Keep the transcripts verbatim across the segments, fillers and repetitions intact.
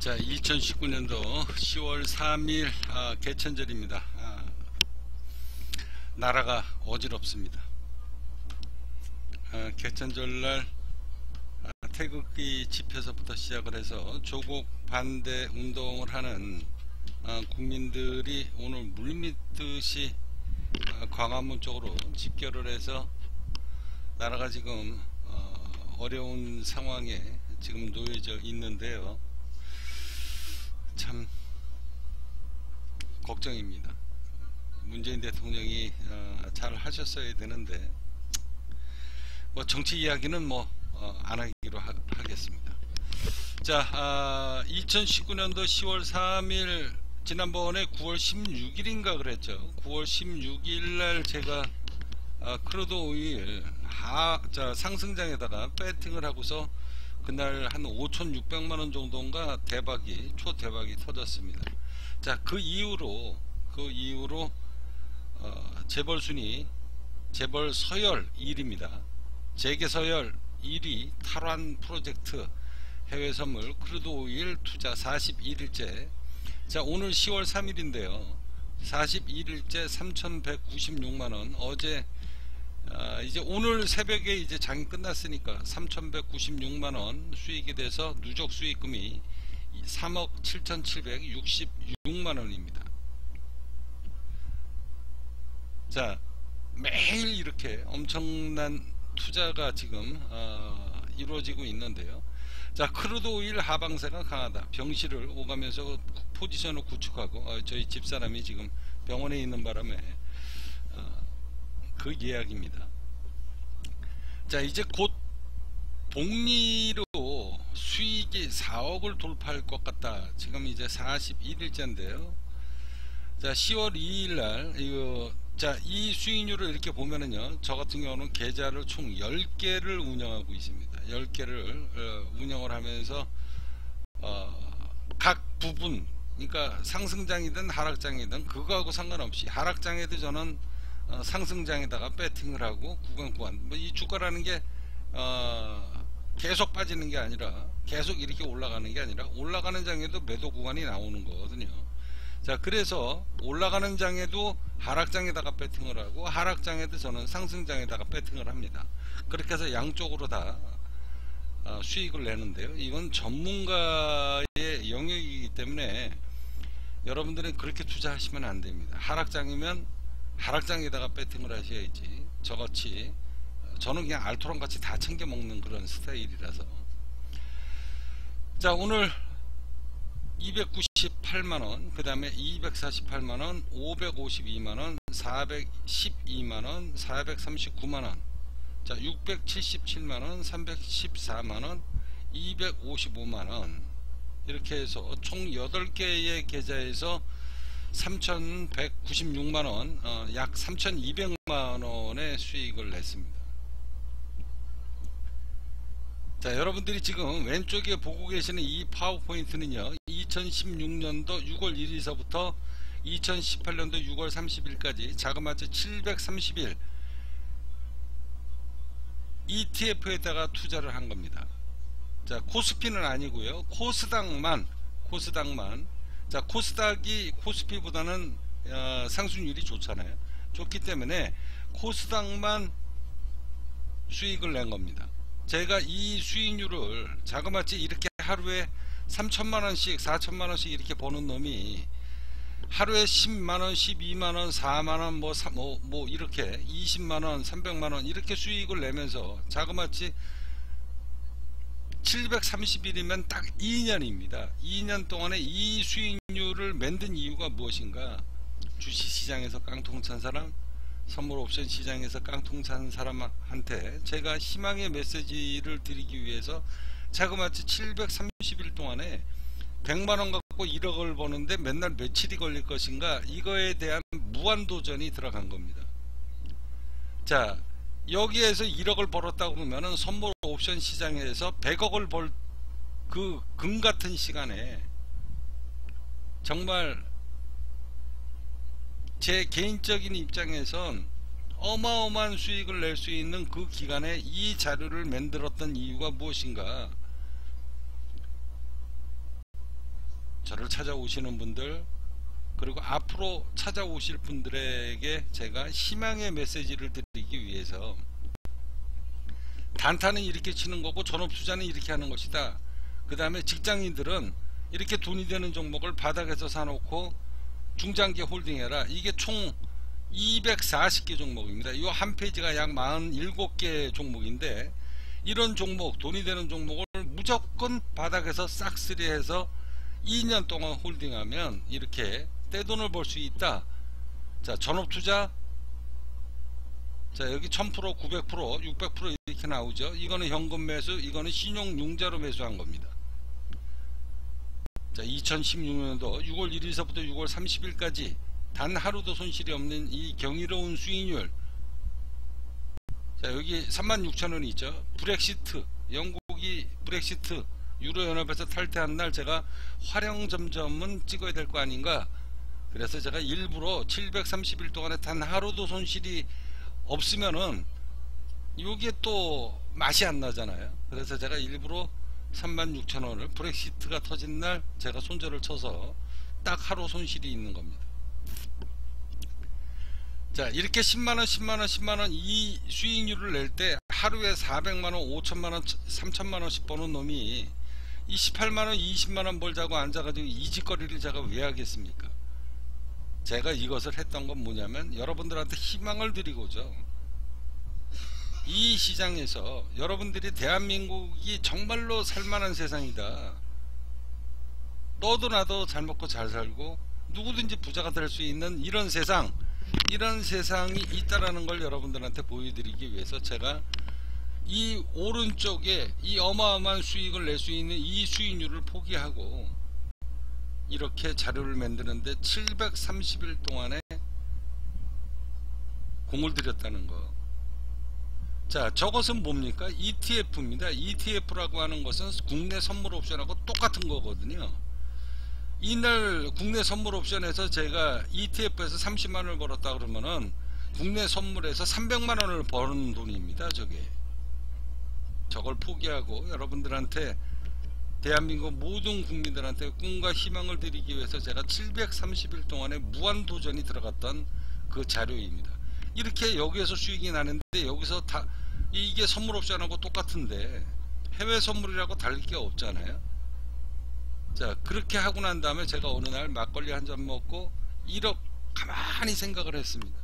자, 이천십구 년도 시월 삼일 아, 개천절입니다. 아, 나라가 어지럽습니다. 아, 개천절날 아, 태극기 집회서부터 시작을 해서 조국 반대 운동을 하는 아, 국민들이 오늘 물밀듯이 아, 광화문 쪽으로 집결을 해서 나라가 지금 어, 어려운 상황에 지금 놓여져 있는데요. 참 걱정입니다. 문재인 대통령이 어, 잘 하셨어야 되는데 뭐 정치 이야기는 뭐 안 어, 하기로 하, 하겠습니다. 자, 아, 이천십구 년도 시월 삼일 지난번에 구월 십육일인가 그랬죠. 구월 십육일 날 제가 아, 크루드 오일 하, 자, 상승장에다가 배팅을 하고서 그날 한 오천육백만 원 정도인가 대박이 초대박이 터졌습니다. 자, 그 이후로 그 이후로 어, 재벌 순위 재벌 서열 일 위입니다. 재계 서열 일 위 탈환 프로젝트 해외 선물 크루드 오일 투자 사십일 일째. 자, 오늘 시월 삼일인데요 사십일 일째 삼천백구십육만 원. 어제 아, 이제 오늘 새벽에 이제 장이 끝났으니까 삼천백구십육만 원 수익이 돼서 누적 수익금이 삼억 칠천칠백육십육만 원입니다. 자, 매일 이렇게 엄청난 투자가 지금 어, 이루어지고 있는데요. 자, 크루드 오일 하방세가 강하다. 병실을 오가면서 포지션을 구축하고 어, 저희 집사람이 지금 병원에 있는 바람에 어, 그 이야기입니다. 자, 이제 곧 복리로 수익이 사억을 돌파할 것 같다. 지금 이제 사십일 일째인데요. 자, 시월 이일 날 이거 자, 이 수익률을 이렇게 보면은요, 저 같은 경우는 계좌를 총 열 개를 운영하고 있습니다. 열 개를 어, 운영을 하면서 어, 각 부분, 그러니까 상승장이든 하락장이든 그거하고 상관없이 하락장에도 저는 어, 상승장에다가 배팅을 하고 구간 구간 뭐 이 주가라는 게 어, 계속 빠지는 게 아니라 계속 이렇게 올라가는 게 아니라 올라가는 장에도 매도 구간이 나오는 거거든요. 자, 그래서 올라가는 장에도 하락장에다가 배팅을 하고 하락장에도 저는 상승장에다가 배팅을 합니다. 그렇게 해서 양쪽으로 다 어, 수익을 내는데요. 이건 전문가의 영역이기 때문에 여러분들은 그렇게 투자하시면 안 됩니다. 하락장이면 하락장에다가 배팅을 하셔야지, 저같이 저는 그냥 알토론 같이 다 챙겨 먹는 그런 스타일이라서. 자, 오늘 이백구십팔만 원, 그 다음에 이백사십팔만 원, 오백오십이만 원, 사백십이만 원, 사백삼십구만 원, 자, 육백칠십칠만 원, 삼백십사만 원, 이백오십오만 원, 이렇게 해서 총 여덟 개의 계좌에서 삼천백구십육만 원, 어, 약 삼천이백만 원의 수익을 냈습니다. 자, 여러분들이 지금 왼쪽에 보고 계시는 이 파워포인트는요, 이천십육 년도 유월 일일서부터 이천십팔 년도 유월 삼십일까지 자그마치 칠백삼십 일 이티에프에다가 투자를 한 겁니다. 자, 코스피는 아니고요, 코스닥만 코스닥만 자, 코스닥이 코스피보다는 어, 상승률이 좋잖아요. 좋기 때문에 코스닥만 수익을 낸 겁니다. 제가 이 수익률을 자그마치 이렇게 하루에 삼천만 원씩 사천만 원씩 이렇게 버는 놈이 하루에 십만 원, 십이만 원, 사만 원, 뭐, 뭐, 뭐 이렇게 이십만 원, 삼백만 원 이렇게 수익을 내면서 자그마치 칠백삼십 일이면 딱 이 년입니다. 이 년 동안에 이 수익률을 만든 이유가 무엇인가? 주식시장에서 깡통 찬 사람, 선물 옵션 시장에서 깡통 찬 사람한테 제가 희망의 메시지를 드리기 위해서 자그마치 칠백삼십 일 동안에 백만 원 갖고 일억을 버는데 맨날 며칠이 걸릴 것인가? 이거에 대한 무한도전이 들어간 겁니다. 자, 여기에서 일억을 벌었다고 그러면은 선물 옵션 시장에서 백억을 벌 그 금 같은 시간에 정말 제 개인적인 입장에선 어마어마한 수익을 낼 수 있는 그 기간에 이 자료를 만들었던 이유가 무엇인가? 저를 찾아오시는 분들, 그리고 앞으로 찾아오실 분들에게 제가 희망의 메시지를 드리기 위해서, 단타는 이렇게 치는 거고 전업투자는 이렇게 하는 것이다, 그 다음에 직장인들은 이렇게 돈이 되는 종목을 바닥에서 사놓고 중장기 홀딩해라, 이게 총 이백사십 개 종목입니다. 이 한 페이지가 약 사십칠 개 종목인데, 이런 종목, 돈이 되는 종목을 무조건 바닥에서 싹쓸이해서 이 년 동안 홀딩하면 이렇게 떼돈을 벌 수 있다. 자, 전업투자, 자 여기 천 퍼센트, 구백 퍼센트, 육백 퍼센트 이렇게 나오죠. 이거는 현금 매수, 이거는 신용융자로 매수한 겁니다. 자, 이천십육 년도 유월 일일서부터 유월 삼십일까지 단 하루도 손실이 없는 이 경이로운 수익률. 자, 여기 삼만 육천 원이 있죠. 브렉시트, 영국이 브렉시트, 유로연합에서 탈퇴한 날 제가 화령점점은 찍어야 될 거 아닌가. 그래서 제가 일부러 칠백삼십 일 동안에 단 하루도 손실이 없으면은 요게 또 맛이 안 나잖아요. 그래서 제가 일부러 삼만 육천 원을 브렉시트가 터진 날 제가 손절을 쳐서 딱 하루 손실이 있는 겁니다. 자, 이렇게 십만 원, 십만 원, 십만 원 이 수익률을 낼 때 하루에 사백만 원, 오천만 원, 삼천만 원씩 버는 놈이 이 십팔만 원, 이십만 원 벌자고 앉아가지고 이 짓거리를 제가 왜 하겠습니까? 제가 이것을 했던 건 뭐냐면 여러분들한테 희망을 드리고죠. 이 시장에서 여러분들이 대한민국이 정말로 살만한 세상이다, 너도 나도 잘 먹고 잘 살고 누구든지 부자가 될 수 있는 이런 세상, 이런 세상이 있다라는 걸 여러분들한테 보여드리기 위해서 제가 이 오른쪽에 이 어마어마한 수익을 낼 수 있는 이 수익률을 포기하고 이렇게 자료를 만드는데 칠백삼십 일 동안에 공을 들였다는 거. 자, 저것은 뭡니까? 이티에프입니다. 이티에프라고 하는 것은 국내 선물 옵션하고 똑같은 거거든요. 이날 국내 선물 옵션에서 제가 이티에프에서 삼십만 원을 벌었다 그러면은 국내 선물에서 삼백만 원을 버는 돈입니다. 저게. 저걸 포기하고 여러분들한테, 대한민국 모든 국민들한테 꿈과 희망을 드리기 위해서 제가 칠백삼십 일 동안에 무한도전이 들어갔던 그 자료입니다. 이렇게 여기에서 수익이 나는데 여기서 다 이게 선물 옵션하고 똑같은데 해외 선물이라고 다를 게 없잖아요. 자, 그렇게 하고 난 다음에 제가 어느 날 막걸리 한 잔 먹고 일억 가만히 생각을 했습니다.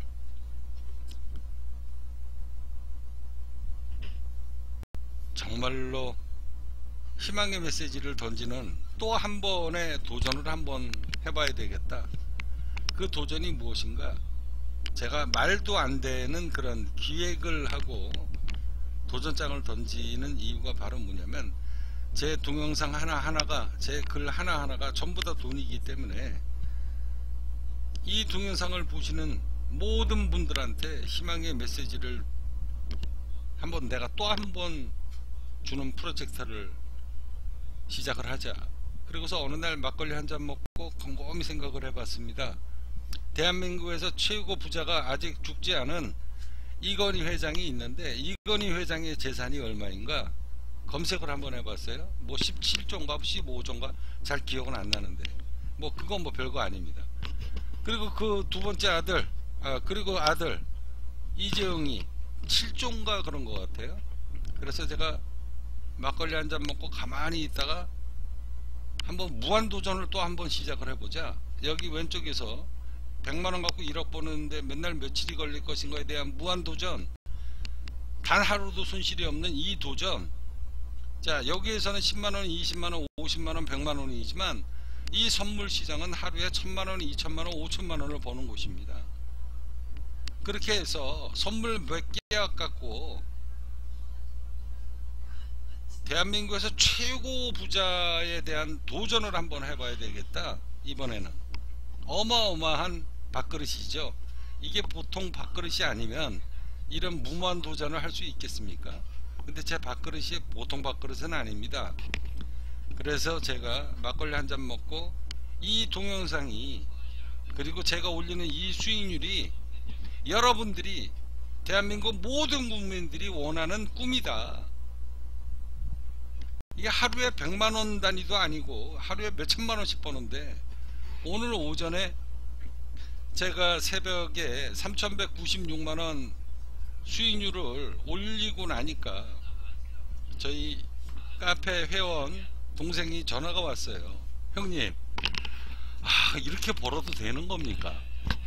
정말로 희망의 메시지를 던지는 또 한 번의 도전을 한번 해봐야 되겠다. 그 도전이 무엇인가? 제가 말도 안 되는 그런 기획을 하고 도전장을 던지는 이유가 바로 뭐냐면 제 동영상 하나하나가, 제 글 하나하나가 전부 다 돈이기 때문에 이 동영상을 보시는 모든 분들한테 희망의 메시지를 한번 내가 또 한 번 주는 프로젝트를 시작을 하자. 그리고서 어느 날 막걸리 한 잔 먹고 곰곰이 생각을 해봤습니다. 대한민국에서 최고 부자가 아직 죽지 않은 이건희 회장이 있는데 이건희 회장의 재산이 얼마인가 검색을 한번 해봤어요. 뭐 십칠 조인가 십오 조인가 잘 기억은 안 나는데 뭐 그건 뭐 별거 아닙니다. 그리고 그 두 번째 아들, 아 그리고 아들 이재용이 칠 조인가 그런 것 같아요. 그래서 제가 막걸리 한 잔 먹고 가만히 있다가 한번 무한도전을 또 한번 시작을 해보자. 여기 왼쪽에서 백만 원 갖고 일억 버는데 맨날 며칠이 걸릴 것인가에 대한 무한도전, 단 하루도 손실이 없는 이 도전. 자, 여기에서는 십만 원, 이십만 원, 오십만 원, 백만 원이지만 이 선물 시장은 하루에 천만 원, 이천만 원, 오천만 원을 버는 곳입니다. 그렇게 해서 선물 몇 개약 갖고 대한민국에서 최고 부자에 대한 도전을 한번 해봐야 되겠다. 이번에는 어마어마한 밥그릇이죠. 이게 보통 밥그릇이 아니면 이런 무모한 도전을 할 수 있겠습니까? 근데 제 밥그릇이 보통 밥그릇은 아닙니다. 그래서 제가 막걸리 한 잔 먹고 이 동영상이, 그리고 제가 올리는 이 수익률이 여러분들이, 대한민국 모든 국민들이 원하는 꿈이다. 이게 하루에 백만 원 단위도 아니고 하루에 몇 천만 원씩 버는데, 오늘 오전에 제가 새벽에 삼천백구십육만 원 수익률을 올리고 나니까 저희 카페 회원 동생이 전화가 왔어요. 형님, 아, 이렇게 벌어도 되는 겁니까?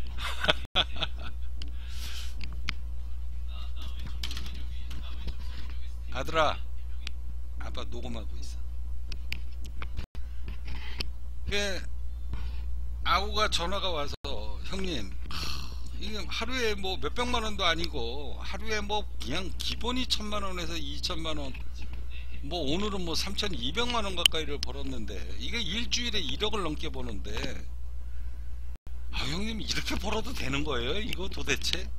아들아, 아빠 녹음하고 있어. 그 아우가 전화가 와서, 형님, 이게 하루에 뭐 몇백만 원도 아니고 하루에 뭐 그냥 기본이 천만 원에서 이천만 원, 뭐 오늘은 뭐 삼천이백만 원 가까이를 벌었는데, 이게 일주일에 일억을 넘게 버는데, 아, 형님 이렇게 벌어도 되는 거예요? 이거 도대체?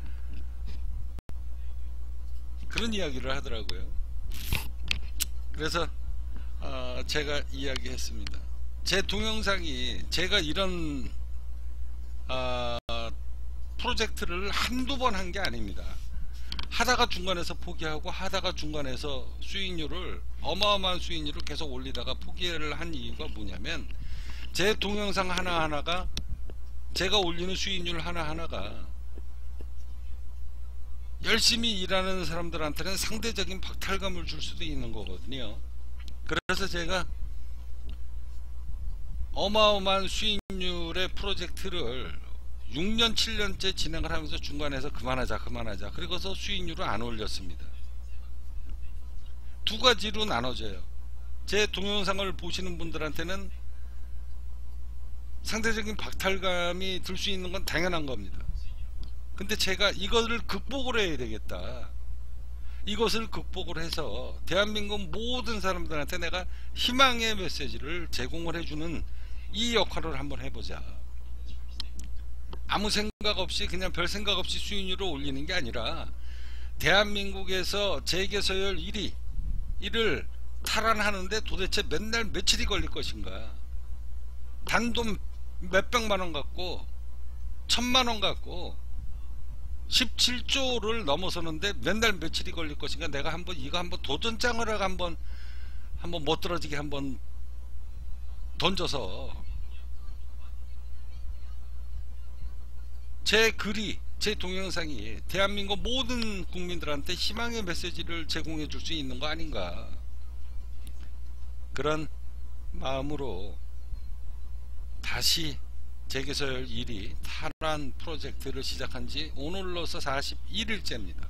그런 이야기를 하더라고요. 그래서 어, 제가 이야기했습니다. 제 동영상이, 제가 이런 어, 프로젝트를 한두 번 한 게 아닙니다. 하다가 중간에서 포기하고 하다가 중간에서 수익률을, 어마어마한 수익률을 계속 올리다가 포기를 한 이유가 뭐냐면, 제 동영상 하나하나가, 제가 올리는 수익률 하나하나가 열심히 일하는 사람들한테는 상대적인 박탈감을 줄 수도 있는 거거든요. 그래서 제가 어마어마한 수익률의 프로젝트를 육 년 칠 년째 진행을 하면서 중간에서 그만하자 그만하자 그리고서 수익률을 안 올렸습니다. 두 가지로 나눠져요. 제 동영상을 보시는 분들한테는 상대적인 박탈감이 들 수 있는 건 당연한 겁니다. 근데 제가 이것을 극복을 해야 되겠다, 이것을 극복을 해서 대한민국 모든 사람들한테 내가 희망의 메시지를 제공을 해주는 이 역할을 한번 해보자. 아무 생각 없이, 그냥 별 생각 없이 수익률을 올리는 게 아니라, 대한민국에서 재계서열 일 위 이를 탈환하는데 도대체 맨날 며칠이 걸릴 것인가, 단돈 몇백만 원 갖고 천만 원 갖고 십칠 조를 넘어서는데 맨날 며칠이 걸릴 것인가, 내가 한번 이거 한번 도전장을 한번 한번 못 떨어지게 한번 던져서 제 글이, 제 동영상이 대한민국 모든 국민들한테 희망의 메시지를 제공해 줄 수 있는 거 아닌가, 그런 마음으로 다시 재계서열 일 위 탈환 프로젝트를 시작한 지 오늘로서 사십일 일째입니다.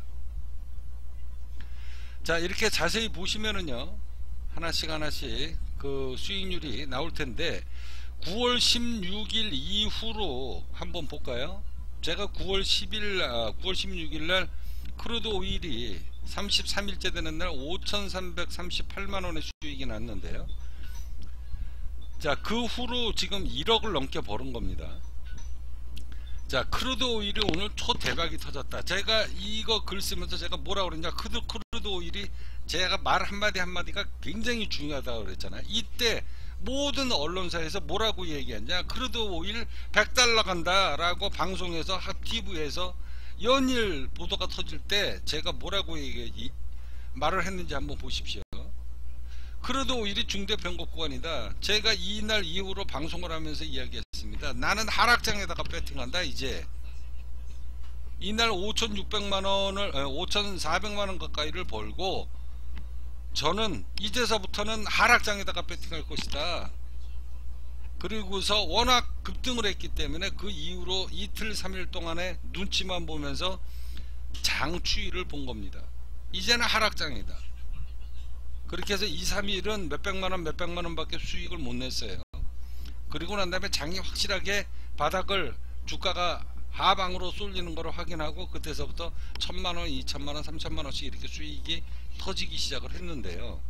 자, 이렇게 자세히 보시면은요, 하나씩 하나씩 그 수익률이 나올 텐데, 구월 십육일 이후로 한번 볼까요? 제가 구월 십일, 아, 구월 십육일 날 크루드 오일이 삼십삼 일째 되는 날 오천삼백삼십팔만 원의 수익이 났는데요. 자, 그 후로 지금 일억을 넘게 벌은 겁니다. 자, 크루드 오일이 오늘 초대박이 터졌다. 제가 이거 글 쓰면서 제가 뭐라 그랬냐, 크루드, 크루드 오일이, 제가 말 한마디 한마디가 굉장히 중요하다고 그랬잖아요. 이때 모든 언론사에서 뭐라고 얘기했냐, 크루드 오일 백 달러 간다 라고 방송에서, 티비에서 연일 보도가 터질 때 제가 뭐라고 얘기, 말을 했는지 한번 보십시오. 크루드 오일이 중대 변곡 구간이다. 제가 이날 이후로 방송을 하면서 이야기했습니다. 나는 하락장에다가 배팅한다. 이제 이날 오천육백만 원을, 오천사백만 원 가까이를 벌고, 저는 이제서부터는 하락장에다가 배팅할 것이다. 그리고서 워낙 급등을 했기 때문에 그 이후로 이틀 삼일 동안에 눈치만 보면서 장추위를 본 겁니다. 이제는 하락장이다. 그렇게 해서 이 삼 일은 몇백만원 몇백만원 밖에 수익을 못 냈어요. 그리고 난 다음에 장이 확실하게 바닥을, 주가가 하방으로 쏠리는 걸 확인하고, 그때서부터 천만원, 이천만원, 삼천만원씩 이렇게 수익이 터지기 시작을 했는데요.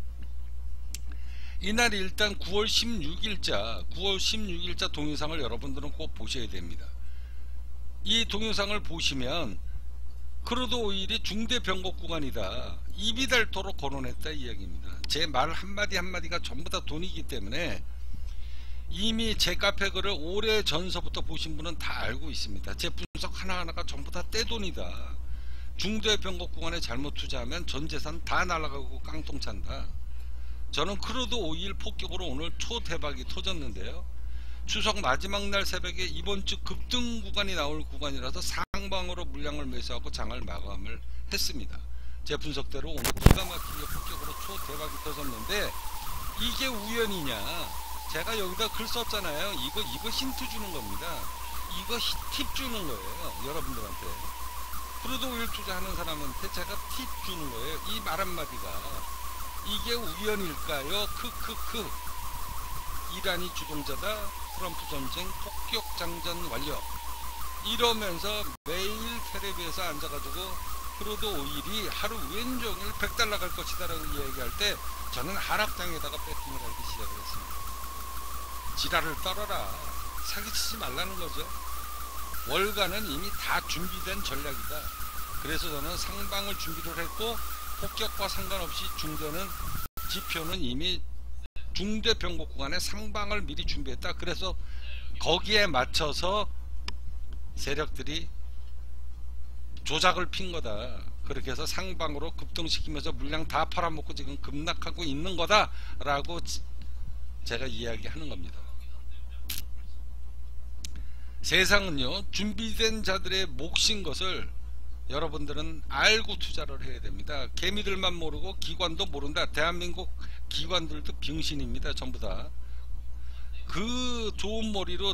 이날 일단 구월 십육일자 구월 십육일자 동영상을 여러분들은 꼭 보셔야 됩니다. 이 동영상을 보시면 크루드 오일이 중대 변곡 구간이다, 입이 닳도록 거론했다 이야기입니다. 제 말 한마디 한마디가 전부 다 돈이기 때문에 이미 제 카페 글을 오래 전서부터 보신 분은 다 알고 있습니다. 제 분석 하나하나가 전부 다 떼돈이다. 중대 변곡 구간에 잘못 투자하면 전 재산 다 날아가고 깡통 찬다. 저는 크루드 오일 폭격으로 오늘 초대박이 터졌는데요. 추석 마지막 날 새벽에 이번 주 급등 구간이 나올 구간이라서 상방으로 물량을 매수하고 장을 마감을 했습니다. 제 분석대로 오늘 기가 막히게 폭격으로 초대박이 터졌는데 이게 우연이냐? 제가 여기다 글 썼잖아요. 이거 이거 힌트 주는 겁니다. 이거 팁 주는 거예요. 여러분들한테. 크루드 오일 투자하는 사람한테 제가 팁 주는 거예요. 이 말 한마디가 이게 우연일까요? 크크크. 이란이 주동자다. 트럼프 전쟁 폭격 장전 완료. 이러면서 매일 텔레비에서 앉아가지고 크루드 오일이 하루 왼종일 백 달러 갈 것이다 라고 이야기할 때 저는 하락장에다가 배팅을 하기 시작을 했습니다. 지랄을 떨어라. 사기치지 말라는 거죠. 월가는 이미 다 준비된 전략이다. 그래서 저는 상방을 준비를 했고 폭격과 상관없이 중대는 지표는 이미 중대 변곡 구간에 상방을 미리 준비했다. 그래서 거기에 맞춰서 세력들이 조작을 핀 거다. 그렇게 해서 상방으로 급등시키면서 물량 다 팔아먹고 지금 급락하고 있는 거다 라고 제가 이야기하는 겁니다. 세상은요 준비된 자들의 몫인 것을 여러분들은 알고 투자를 해야 됩니다. 개미들만 모르고 기관도 모른다. 대한민국 기관들도 병신입니다. 전부 다. 그 좋은 머리로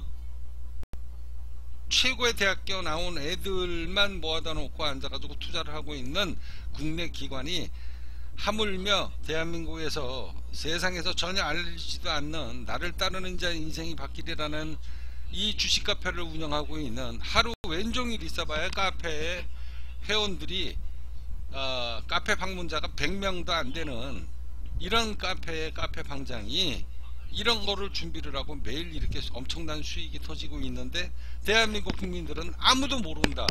최고의 대학교 나온 애들만 모아다 놓고 앉아가지고 투자를 하고 있는 국내 기관이 하물며 대한민국에서 세상에서 전혀 알리지도 않는 나를 따르는 자의 인생이 바뀌리라는 이 주식 카페를 운영하고 있는 하루 왼종일 있어봐야 카페에 회원들이 어, 카페 방문자가 백 명도 안 되는 이런 카페의 카페 방장이 이런 거를 준비를 하고 매일 이렇게 엄청난 수익이 터지고 있는데 대한민국 국민들은 아무도 모른다.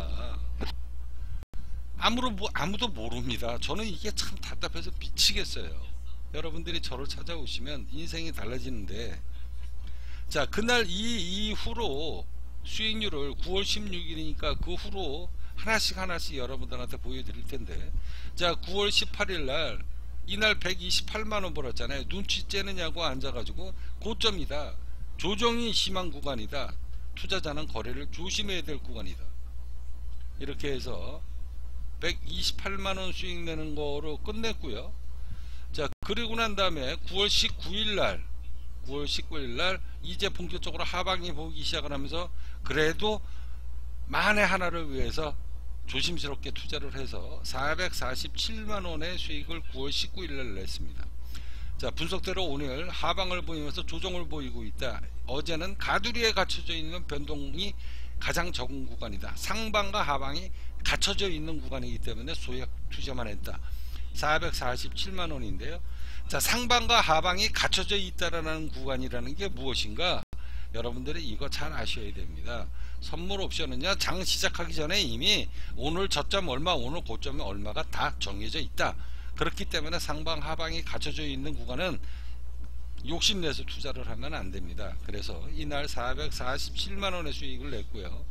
아무도, 뭐, 아무도 모릅니다. 저는 이게 참 답답해서 미치겠어요. 여러분들이 저를 찾아오시면 인생이 달라지는데 자 그날 이 이후로 수익률을 구월 십육일이니까 그 후로 하나씩 하나씩 여러분들한테 보여드릴 텐데 자 구월 십팔일날 이날 백이십팔만원 벌었잖아요. 눈치 째느냐고 앉아가지고 고점이다. 조정이 심한 구간이다. 투자자는 거래를 조심해야 될 구간이다. 이렇게 해서 백이십팔만원 수익 내는 거로 끝냈고요. 자 그리고 난 다음에 구월 십구일날 구월 십구일날 이제 본격적으로 하방이 보기 시작을 하면서 그래도 만에 하나를 위해서 조심스럽게 투자를 해서 사백사십칠만원의 수익을 구월 십구일날 냈습니다. 자 분석대로 오늘 하방을 보이면서 조정을 보이고 있다. 어제는 가두리에 갖춰져 있는 변동이 가장 적은 구간이다. 상방과 하방이 갖춰져 있는 구간이기 때문에 소액 투자만 했다. 사백사십칠만원인데요 자 상방과 하방이 갖춰져 있다라는 구간이라는 게 무엇인가? 여러분들이 이거 잘 아셔야 됩니다. 선물 옵션은요 장 시작하기 전에 이미 오늘 저점 얼마 오늘 고점이 얼마가 다 정해져 있다. 그렇기 때문에 상방 하방이 갖춰져 있는 구간은 욕심내서 투자를 하면 안됩니다. 그래서 이날 사백사십칠만원의 수익을 냈고요.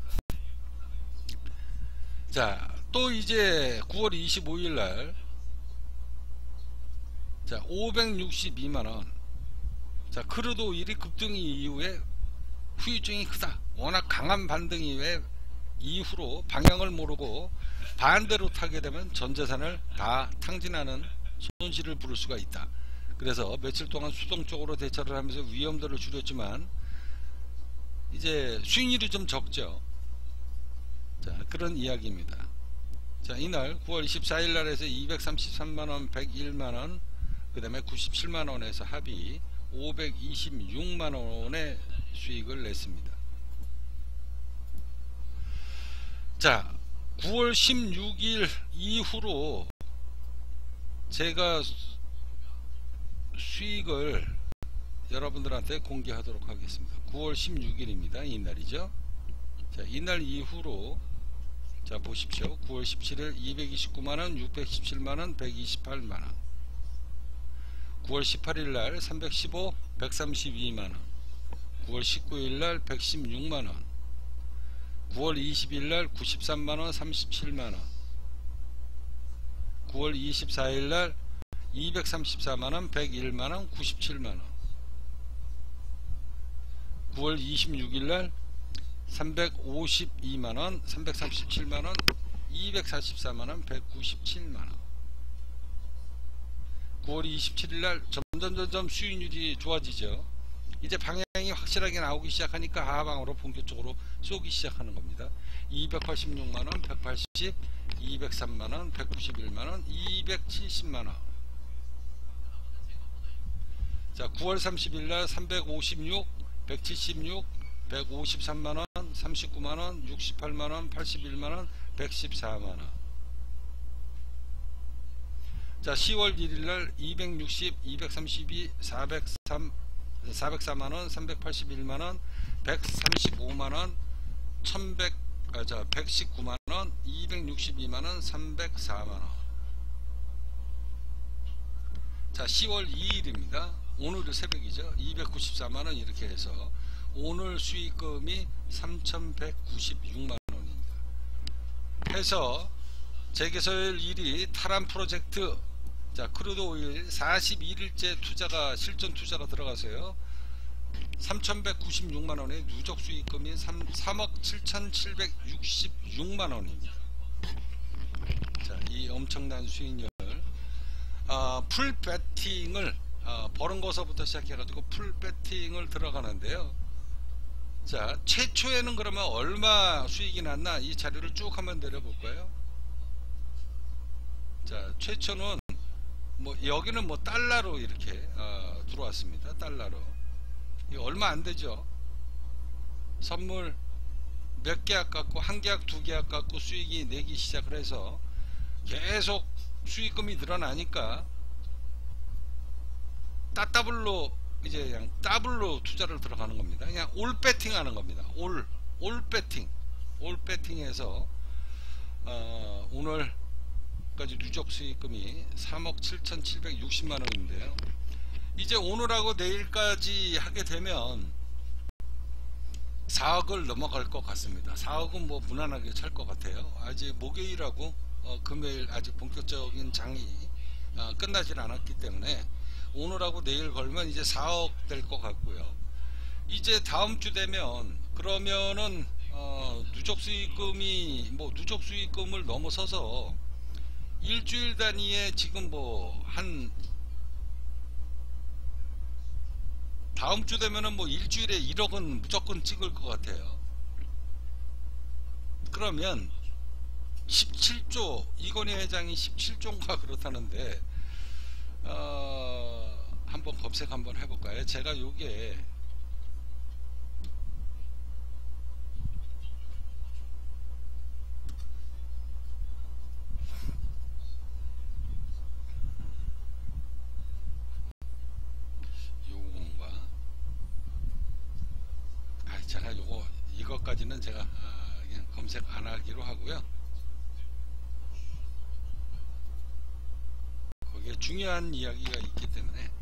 자 또 이제 구월 이십오일날 자 오백육십이만원 자 크루드 오일이 급등 이후에 후유증이 크다. 워낙 강한 반등 이후에 이후로 방향을 모르고 반대로 타게 되면 전재산을 다 탕진하는 손실을 부를 수가 있다. 그래서 며칠 동안 수동적으로 대처를 하면서 위험도를 줄였지만 이제 수익률이 좀 적죠. 자 그런 이야기입니다. 자 이날 구월 이십사일날에서 이백삼십삼만원 백일만원 그 다음에 구십칠만원에서 합의 오백이십육만원의 수익을 냈습니다. 자 구월 십육일 이후로 제가 수익을 여러분들한테 공개하도록 하겠습니다. 구월 십육일입니다. 이날이죠. 자 이날 이후로 자 보십시오. 구월 십칠일 이백이십구만원 육백십칠만원 백이십팔만원 구월 십팔일날 삼백십오 백삼십이만원 구월 십구일날 백십육만원 구월 이십일날 구십삼만원 삼십칠만원 구월 이십사일날 이백삼십사만원, 백일만원, 구십칠만원. 구월 이십육일날 삼백오십이만원, 삼백삼십칠만원, 이백사십사만원, 백구십칠만원. 구월 이십칠일날 점점점점 수익률이 좋아지죠. 이제 방향이 확실하게 나오기 시작하니까 하방으로 본격적으로 쏘기 시작하는 겁니다. 이백팔십육만원, 백팔십, 이백삼만원, 백구십일만원, 이백칠십만원. 자, 구월 삼십일날 삼백오십육, 백칠십육, 백오십삼만원, 삼십구만원, 육십팔만원, 팔십일만원, 백십사만원. 자, 시월 일일날 이백육십, 이백삼십이, 사백삼, 사백사만원, 삼백팔십일만원, 백삼십오만원, 천백, 아, 자, 백십구만원, 이백육십이만원, 삼백사만원. 자, 시월 이일입니다. 오늘은 새벽이죠. 이백구십사만원 이렇게 해서 오늘 수익금이 삼천백구십육만원입니다. 해서 재개설 일 위 타란 프로젝트, 자, 크루드오일 사십일일째 투자가 실전 투자가 들어가서요 삼천백구십육만원의 누적 수익금이 삼억 칠천칠백육십육만원입니다. 자, 이 엄청난 수익률, 아, 풀 배팅을 아, 버는 거서부터 시작해 가지고 풀 배팅을 들어가는데요. 자, 최초에는 그러면 얼마 수익이 났나 이 자료를 쭉 한번 내려볼까요? 자, 최초는 뭐 여기는 뭐 달러로 이렇게 어, 들어왔습니다. 달러로. 이거 얼마 안 되죠. 선물 몇 계약 갖고 한 계약 두 계약 갖고 수익이 내기 시작을 해서 계속 수익금이 늘어나니까 따따블로 이제 그냥 더블로 투자를 들어가는 겁니다. 그냥 올 배팅 하는 겁니다. 올, 올 배팅. 올 배팅해서 어, 오늘까지 누적 수익금이 삼억 칠천칠백육십만원인데요. 이제 오늘하고 내일까지 하게 되면 사억을 넘어갈 것 같습니다. 사억은 뭐 무난하게 찰 것 같아요. 아직 목요일하고 어, 금요일 아직 본격적인 장이 어, 끝나질 않았기 때문에 오늘하고 내일 걸면 이제 사억 될 것 같고요. 이제 다음 주 되면 그러면은 어, 누적 수익금이 뭐 누적 수익금을 넘어서서 일주일 단위에 지금 뭐 한 다음 주 되면은 뭐 일주일에 일억은 무조건 찍을 것 같아요. 그러면 십칠조, 이건희 회장이 십칠조인가 그렇다는데 어, 한번 검색 한번 해볼까요? 제가 요게 요건가? 아, 제가 요거 이것까지는 제가 아, 그냥 검색 안 하기로 하고요. 거기에 중요한 이야기가 있기 때문에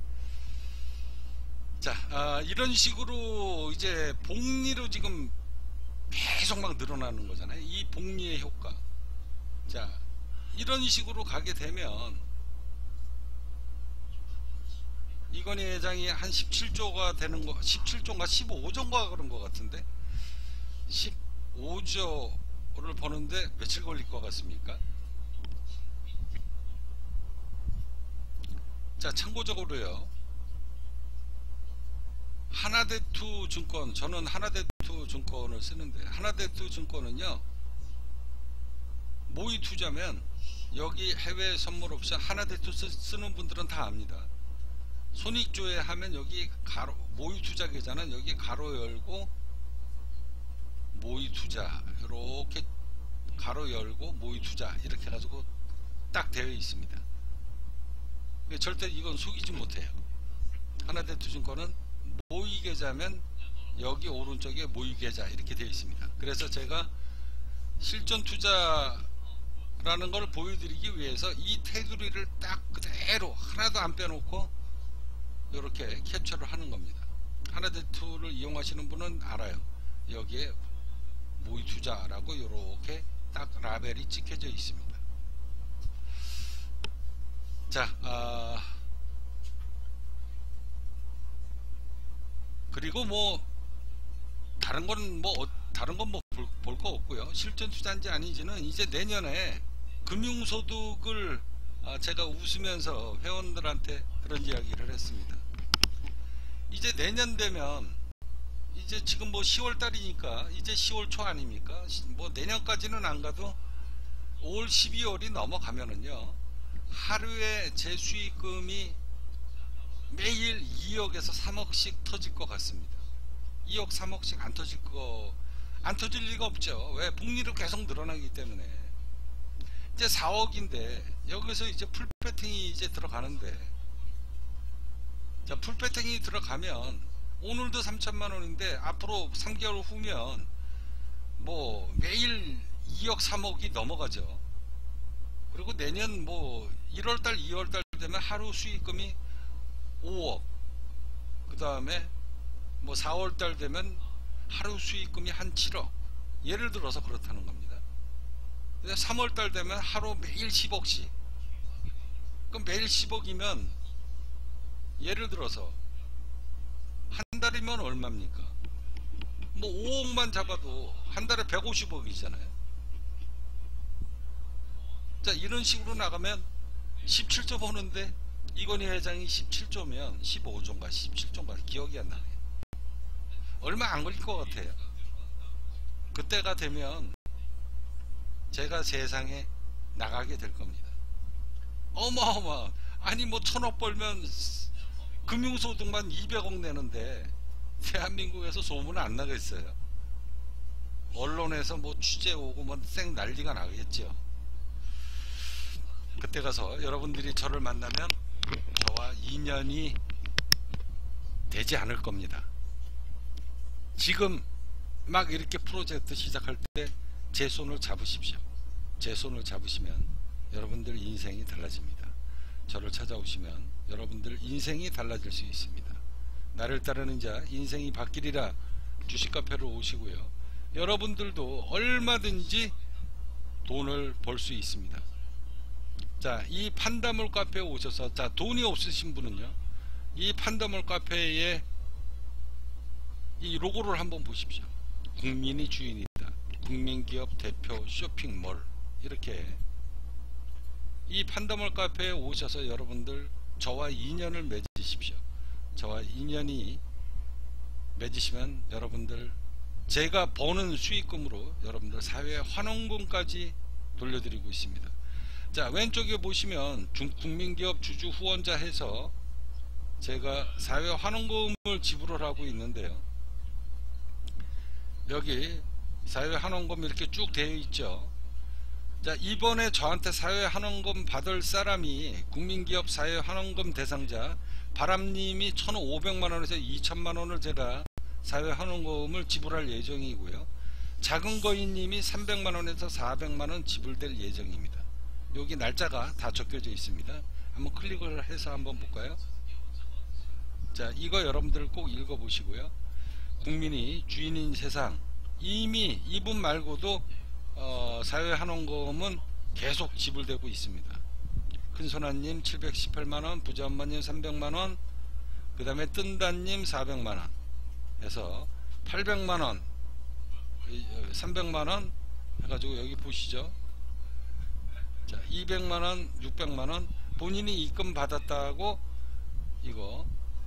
자, 아, 이런 식으로 이제 복리로 지금 계속 막 늘어나는 거잖아요. 이 복리의 효과. 자, 이런 식으로 가게 되면 이건희 회장이 한 십칠조가 되는 거, 십칠조인가 십오조인가 그런 거 같은데 십오조를 버는데 며칠 걸릴 것 같습니까? 자, 참고적으로요, 하나대투 증권, 저는 하나대투 증권을 쓰는데 하나대투 증권은요 모의 투자면 여기 해외 선물 옵션 하나대투 쓰는 분들은 다 압니다. 손익조회 하면 여기 가로, 모의 투자 계좌는 여기 가로 열고 모의 투자 이렇게 가로 열고 모의 투자 이렇게 해가지고 딱 되어 있습니다. 절대 이건 속이지 못해요. 하나대투증권은 모의 계좌면 여기 오른쪽에 모의 계좌 이렇게 되어 있습니다. 그래서 제가 실전 투자라는 걸 보여드리기 위해서 이 테두리를 딱 그대로 하나도 안 빼놓고 이렇게 캡처를 하는 겁니다. 하나대투를 이용하시는 분은 알아요. 여기에 모의 투자라고 이렇게 딱 라벨이 찍혀져 있습니다. 자, 아, 그리고 뭐 다른 건 뭐 다른 건 뭐 볼 거 없고요. 실전 투자인지 아닌지는 이제 내년에 금융소득을 아, 제가 웃으면서 회원들한테 그런 이야기를 했습니다. 이제 내년 되면 이제 지금 뭐 시월 달이니까 이제 시월 초 아닙니까? 뭐 내년까지는 안 가도 오월 십이월이 넘어가면은요, 하루에 제 수익금이 매일 이억에서 삼억씩 터질 것 같습니다. 이억 삼억씩 안 터질 거, 안 터질 리가 없죠. 왜? 복리로 계속 늘어나기 때문에. 이제 사억인데 여기서 이제 풀배팅이 이제 들어가는데, 자, 풀배팅이 들어가면 오늘도 삼천만 원인데 앞으로 삼 개월 후면 뭐 매일 이억 삼억이 넘어가죠. 그리고 내년 뭐 일월달 이월달 되면 하루 수익금이 오억, 그 다음에 뭐 사월달 되면 하루 수익금이 한 칠억, 예를 들어서 그렇다는 겁니다. 삼월달 되면 하루 매일 십억씩, 그럼 매일 십억이면 예를 들어서 한 달이면 얼마입니까? 뭐 오억만 잡아도 한 달에 백오십억이잖아요. 자, 이런 식으로 나가면 십칠조 버는데, 이건희 회장이 십칠조면 십오조인가 십칠조인가 기억이 안 나네. 얼마 안 걸릴 것 같아요. 그때가 되면 제가 세상에 나가게 될 겁니다. 어마어마, 아니 뭐 천억 벌면 금융소득만 이백억 내는데 대한민국에서 소문 안 나겠어요? 언론에서 뭐 취재 오고 뭐 쌩 난리가 나겠죠. 그때 가서 여러분들이 저를 만나면 저와 인연이 되지 않을 겁니다. 지금 막 이렇게 프로젝트 시작할 때 제 손을 잡으십시오. 제 손을 잡으시면 여러분들 인생이 달라집니다. 저를 찾아오시면 여러분들 인생이 달라질 수 있습니다. 나를 따르는 자 인생이 바뀌리라 주식카페로 오시고요, 여러분들도 얼마든지 돈을 벌 수 있습니다. 자, 이 판다물 카페에 오셔서, 자, 돈이 없으신 분은요, 이 판다물 카페에 이 로고를 한번 보십시오. 국민이 주인이다, 국민기업 대표 쇼핑몰, 이렇게 이 판다몰 카페에 오셔서 여러분들 저와 인연을 맺으십시오. 저와 인연이 맺으시면 여러분들 제가 버는 수익금으로 여러분들 사회 환원금까지 돌려드리고 있습니다. 자, 왼쪽에 보시면 국민기업 주주 후원자 해서 제가 사회 환원금을 지불을 하고 있는데요, 여기 사회 환원금 이렇게 쭉 되어 있죠. 자, 이번에 저한테 사회 환원금 받을 사람이 국민기업 사회 환원금 대상자 바람님이 천오백만 원에서 이천만 원을 제가 사회 환원금을 지불할 예정이고요, 작은거인님이 삼백만 원에서 사백만 원 지불될 예정입니다. 여기 날짜가 다 적혀져 있습니다. 한번 클릭을 해서 한번 볼까요? 자, 이거 여러분들 꼭 읽어보시고요. 국민이 주인인 세상, 이미 이분 말고도 어, 사회 환원금은 계속 지불되고 있습니다. 큰소나님 칠백십팔만 원, 부자엄마님 삼백만 원, 그 다음에 뜬다님 사백만 원 해서 팔백만 원, 삼백만 원 해가지고 여기 보시죠. 자, 이백만 원, 육백만 원 본인이 입금 받았다고 이거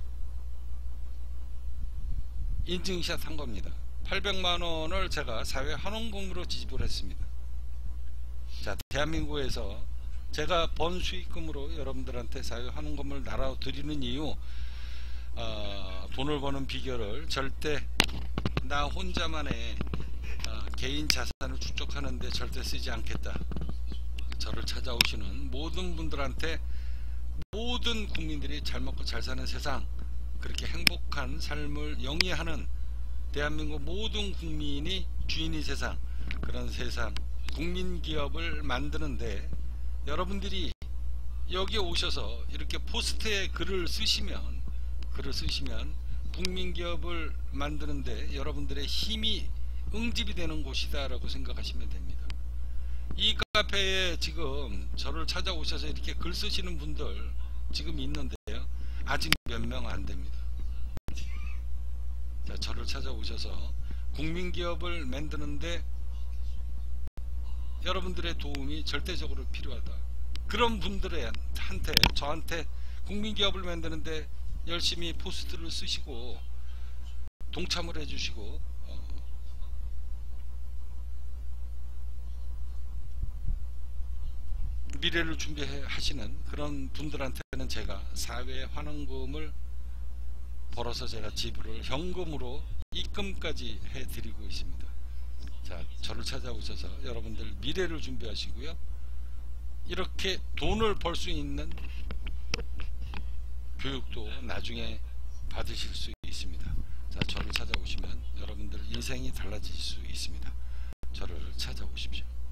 인증샷 한 겁니다. 팔백만 원을 제가 사회 환원금으로 지불했습니다. 자, 대한민국에서 제가 번 수익금으로 여러분들한테 사회 환원금을 나눠 드리는 이유, 어, 돈을 버는 비결을 절대 나 혼자만의 어, 개인 자산을 축적하는데 절대 쓰지 않겠다. 저를 찾아오시는 모든 분들한테 모든 국민들이 잘 먹고 잘 사는 세상, 그렇게 행복한 삶을 영위하는 대한민국 모든 국민이 주인인 세상, 그런 세상 국민기업을 만드는데 여러분들이 여기 오셔서 이렇게 포스트에 글을 쓰시면 글을 쓰시면 국민기업을 만드는데 여러분들의 힘이 응집이 되는 곳이다 라고 생각하시면 됩니다. 이 카페에 지금 저를 찾아오셔서 이렇게 글 쓰시는 분들 지금 있는데요. 아직 몇 명 안 됩니다. 자, 저를 찾아오셔서 국민기업을 만드는데 여러분들의 도움이 절대적으로 필요하다. 그런 분들한테, 저한테 국민기업을 만드는데 열심히 포스트를 쓰시고 동참을 해주시고 어, 미래를 준비하시는 그런 분들한테는 제가 사회 환원금을 벌어서 제가 지불을 현금으로 입금까지 해드리고 있습니다. 자, 저를 찾아오셔서 여러분들 미래를 준비하시고요. 이렇게 돈을 벌 수 있는 교육도 나중에 받으실 수 있습니다. 자, 저를 찾아오시면 여러분들 인생이 달라질 수 있습니다. 저를 찾아오십시오.